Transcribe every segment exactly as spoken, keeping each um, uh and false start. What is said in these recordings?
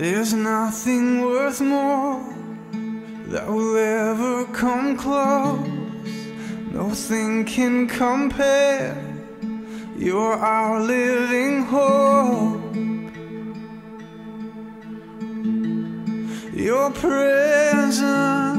There's nothing worth more that will ever come close. Nothing can compare. You're our living hope. Your presence,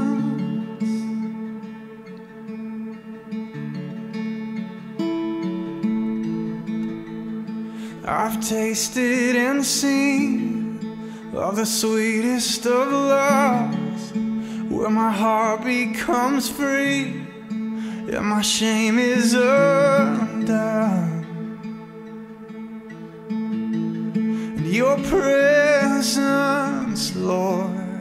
I've tasted and seen of the sweetest of loves, where my heart becomes free and my shame is undone. And your presence, Lord,